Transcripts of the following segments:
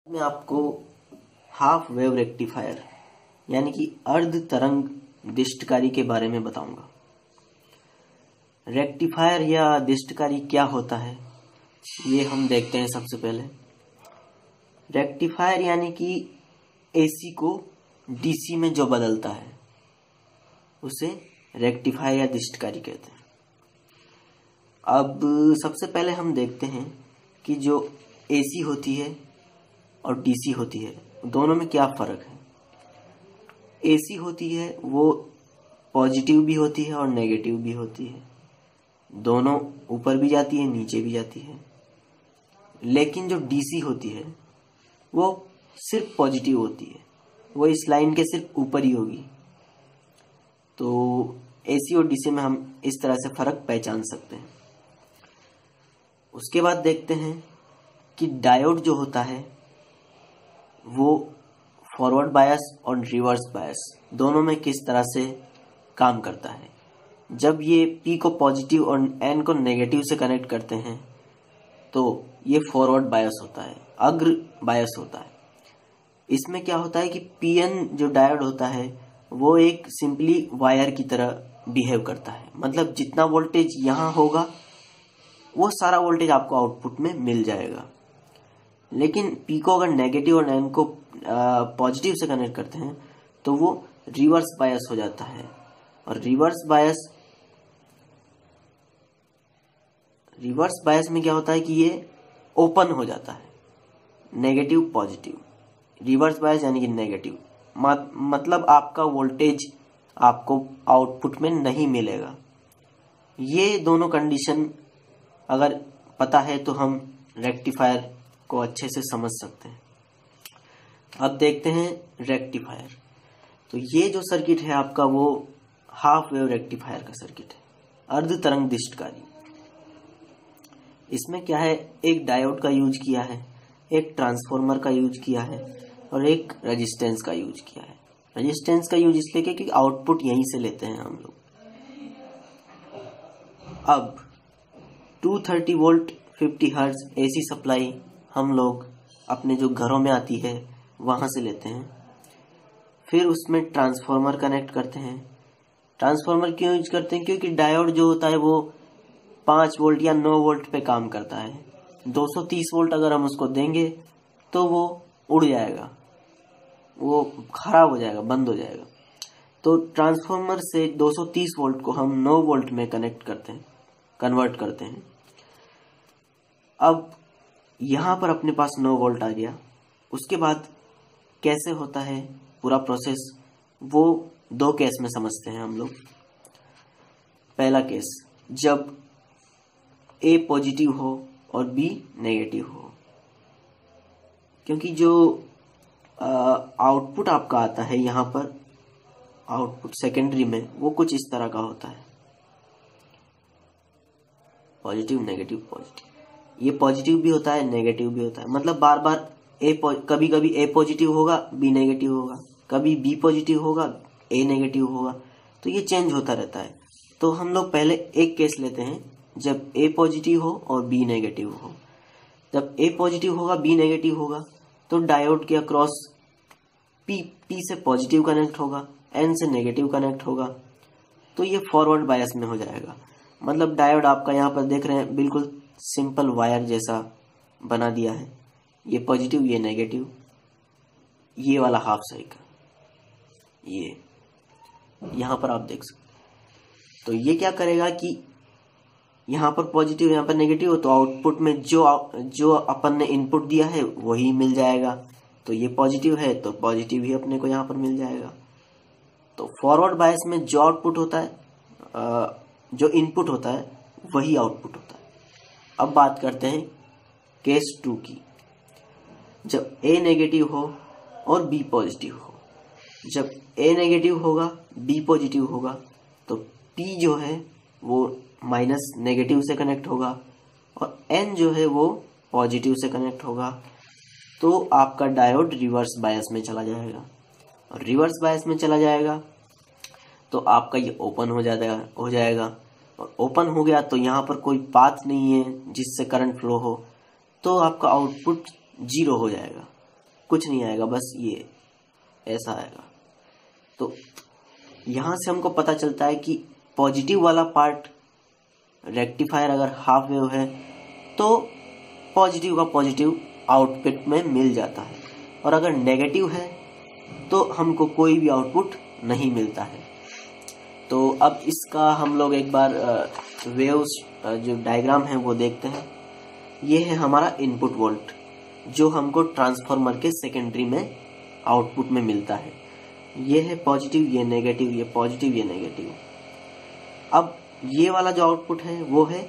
मैं आपको half wave rectifier यानी कि अर्ध तरंग दिष्टकारी के बारे में बताऊंगा। रेक्टिफायर या दिष्टकारी क्या होता है ये हम देखते हैं। सबसे पहले रेक्टिफायर यानी कि एसी को डीसी में जो बदलता है उसे रेक्टिफायर या दिष्टकारी कहते हैं। अब सबसे पहले हम देखते हैं कि जो एसी होती है और डीसी होती है दोनों में क्या फर्क है। एसी होती है वो पॉजिटिव भी होती है और नेगेटिव भी होती है, दोनों ऊपर भी जाती है नीचे भी जाती है। लेकिन जो डीसी होती है वो सिर्फ पॉजिटिव होती है, वो इस लाइन के सिर्फ ऊपर ही होगी। तो एसी और डीसी में हम इस तरह से फर्क पहचान सकते हैं। उसके बाद देखते हैं कि डायोड जो होता है वो फॉरवर्ड बायस और रिवर्स बायस दोनों में किस तरह से काम करता है। जब ये P को पॉजिटिव और N को नेगेटिव से कनेक्ट करते हैं तो ये फॉरवर्ड बायस होता है, अग्र बायस होता है। इसमें क्या होता है कि PN जो डायोड होता है वो एक सिंपली वायर की तरह बिहेव करता है, मतलब जितना वोल्टेज यहाँ होगा वो सारा वोल्टेज आपको आउटपुट में मिल जाएगा। लेकिन P को अगर नेगेटिव और N को पॉजिटिव से कनेक्ट करते हैं तो वो रिवर्स बायस हो जाता है। और रिवर्स बायस में क्या होता है कि ये ओपन हो जाता है, नेगेटिव पॉजिटिव। रिवर्स बायस यानी कि नेगेटिव मतलब आपका वोल्टेज आपको आउटपुट में नहीं मिलेगा। ये दोनों कंडीशन अगर पता है तो हम रेक्टिफायर को अच्छे से समझ सकते हैं। अब देखते हैं रेक्टिफायर। तो ये जो सर्किट है आपका वो हाफ वेव रेक्टिफायर का सर्किट है, अर्ध तरंग दिष्टकारी। इसमें क्या है, एक डायोड का यूज किया है, एक ट्रांसफॉर्मर का यूज किया है और एक रेजिस्टेंस का यूज किया है। रेजिस्टेंस का यूज इसलिए क्योंकि आउटपुट यहीं से लेते हैं हम लोग। अब 230 वोल्ट 50 हर्ट्ज एसी सप्लाई हम लोग अपने जो घरों में आती है वहां से लेते हैं। फिर उसमें ट्रांसफॉर्मर कनेक्ट करते हैं। ट्रांसफॉर्मर क्यों यूज करते हैं, क्योंकि डायोड जो होता है वो 5 वोल्ट या 9 वोल्ट पे काम करता है। 230 वोल्ट अगर हम उसको देंगे तो वो उड़ जाएगा, वो खराब हो जाएगा, बंद हो जाएगा। तो ट्रांसफॉर्मर से 230 वोल्ट को हम 9 वोल्ट में कन्वर्ट करते हैं। अब यहां पर अपने पास 9 वोल्ट आ गया। उसके बाद कैसे होता है पूरा प्रोसेस, वो 2 केस में समझते हैं हम लोग। पहला केस, जब A पॉजिटिव हो और B नेगेटिव हो, क्योंकि जो आउटपुट आपका आता है यहाँ पर आउटपुट सेकेंडरी में वो कुछ इस तरह का होता है, पॉजिटिव नेगेटिव पॉजिटिव। ये पॉजिटिव भी होता है नेगेटिव भी होता है, मतलब बार बार कभी कभी A पॉजिटिव होगा B नेगेटिव होगा, कभी B पॉजिटिव होगा A नेगेटिव होगा, तो ये चेंज होता रहता है। तो हम लोग पहले एक केस लेते हैं जब A पॉजिटिव हो और B नेगेटिव हो। जब A पॉजिटिव होगा B नेगेटिव होगा तो डायोड के अक्रॉस P से पॉजिटिव कनेक्ट होगा, N से नेगेटिव कनेक्ट होगा, तो ये फॉरवर्ड बायस में हो जाएगा। मतलब डायोड आपका यहाँ पर देख रहे हैं बिल्कुल सिंपल वायर जैसा बना दिया है, ये पॉजिटिव ये नेगेटिव, ये वाला हाफ साइकिल ये यहाँ पर आप देख सकते। तो ये क्या करेगा कि यहाँ पर पॉजिटिव यहाँ पर नेगेटिव हो तो आउटपुट में जो अपन ने इनपुट दिया है वही मिल जाएगा। तो ये पॉजिटिव है तो पॉजिटिव ही अपने को यहाँ पर मिल जाएगा। तो फॉरवर्ड बायस में जो आउटपुट होता है, जो इनपुट होता है वही आउटपुट होता है। अब बात करते हैं केस 2 की, जब A नेगेटिव हो और B पॉजिटिव हो। जब A नेगेटिव होगा B पॉजिटिव होगा तो P जो है वो माइनस नेगेटिव से कनेक्ट होगा और N जो है वो पॉजिटिव से कनेक्ट होगा। तो आपका डायोड रिवर्स बायस में चला जाएगा और रिवर्स बायस में चला जाएगा तो आपका ये ओपन हो जाएगा और ओपन हो गया तो यहाँ पर कोई पाथ नहीं है जिससे करंट फ्लो हो, तो आपका आउटपुट 0 हो जाएगा। कुछ नहीं आएगा, बस ये ऐसा आएगा। तो यहां से हमको पता चलता है कि पॉजिटिव वाला पार्ट रेक्टिफायर अगर हाफ वेव है तो पॉजिटिव का पॉजिटिव आउटपुट में मिल जाता है, और अगर नेगेटिव है तो हमको कोई भी आउटपुट नहीं मिलता है। तो अब इसका हम लोग एक बार वेव्स जो डायग्राम है वो देखते हैं। ये है हमारा इनपुट वोल्ट जो हमको ट्रांसफार्मर के सेकेंडरी में आउटपुट में मिलता है। ये है पॉजिटिव, ये नेगेटिव, ये पॉजिटिव, ये नेगेटिव। अब ये वाला जो आउटपुट है वो है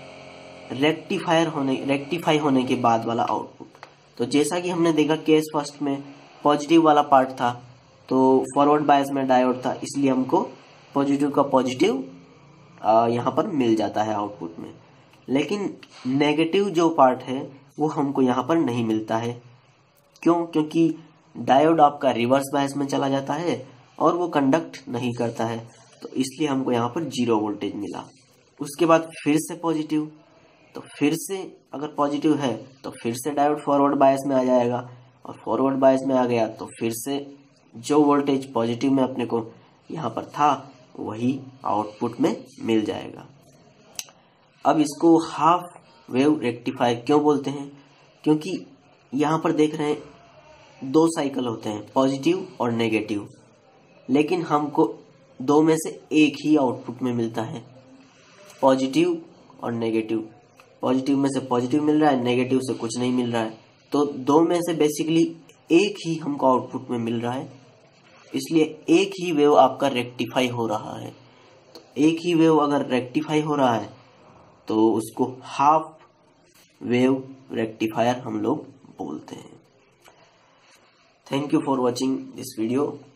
रेक्टिफाई होने के बाद वाला आउटपुट। तो जैसा कि हमने देखा केस फर्स्ट में पॉजिटिव वाला पार्ट था, तो फॉरवर्ड बायस में डायोड था, इसलिए हमको पॉजिटिव का पॉजिटिव यहाँ पर मिल जाता है आउटपुट में। लेकिन नेगेटिव जो पार्ट है वो हमको यहाँ पर नहीं मिलता है। क्यों? क्योंकि डायोड आपका रिवर्स बायस में चला जाता है और वो कंडक्ट नहीं करता है, तो इसलिए हमको यहाँ पर 0 वोल्टेज मिला। उसके बाद फिर से पॉजिटिव, तो फिर से अगर पॉजिटिव है तो फिर से डायोड फॉरवर्ड बायस में आ जाएगा, और फॉरवर्ड बायस में आ गया तो फिर से जो वोल्टेज पॉजिटिव में अपने को यहाँ पर था वही आउटपुट में मिल जाएगा। अब इसको हाफ वेव रेक्टिफायर क्यों बोलते हैं? क्योंकि यहाँ पर देख रहे हैं 2 साइकिल होते हैं, पॉजिटिव और नेगेटिव, लेकिन हमको 2 में से एक ही आउटपुट में मिलता है, पॉजिटिव और नेगेटिव। पॉजिटिव में से पॉजिटिव मिल रहा है, नेगेटिव से कुछ नहीं मिल रहा है, तो 2 में से बेसिकली एक ही हमको आउटपुट में मिल रहा है, इसलिए एक ही वेव आपका रेक्टिफाई हो रहा है। तो एक ही वेव अगर रेक्टिफाई हो रहा है तो उसको हाफ वेव रेक्टिफायर हम लोग बोलते हैं। Thank you for watching this video.